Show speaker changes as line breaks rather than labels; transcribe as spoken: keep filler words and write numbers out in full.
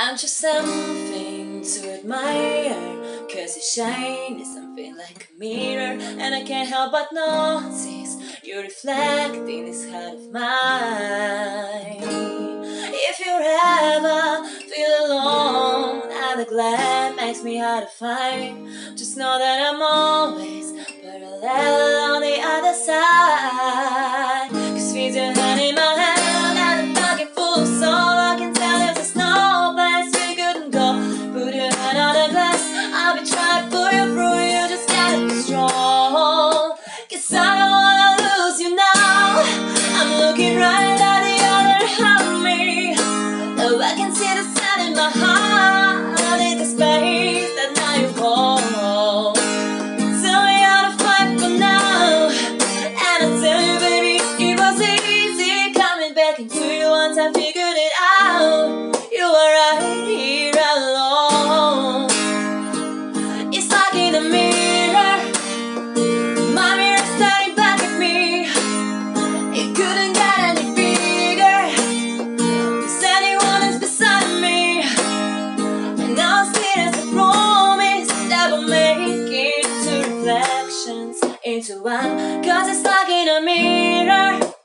I'm just something to admire, cause you shine is something like a mirror, and I can't help but notice you reflecting this heart of mine. If you ever feel alone and the glare makes me hard to find, just know that I'm always parallel on the other side. Cause with your hand in my hand and a pocket full of soul, I can tell there's a no place we couldn't go. Put your hand on the glass, I'll be trying to pull you through. You just gotta be strong, cause I don't wanna lose you now. I'm looking right at the other half of me. Now I can see the sun in my heart. I need the space that now you hold. Tell me how to fight for now, and I tell you, baby, it was easy coming back into you once I figured it out. You are right here alone. It's like in a mirror, my mirror staring back at me. It couldn't get any bigger, cause anyone is beside me. And now I see there's a promise that will make it two reflections into one. Cause it's like in a mirror,